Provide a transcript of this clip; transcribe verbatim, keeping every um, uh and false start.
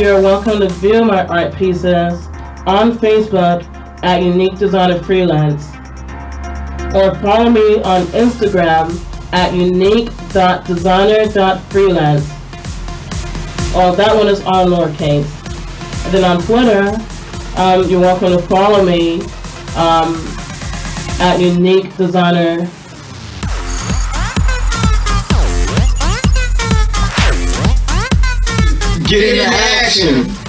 you're welcome to view my art pieces on Facebook at Unique Designer Freelance, or follow me on Instagram at unique dot designer dot freelance. Oh, that one is all lowercase. And then on Twitter, um, you're welcome to follow me um, at Unique Designer. Get into action!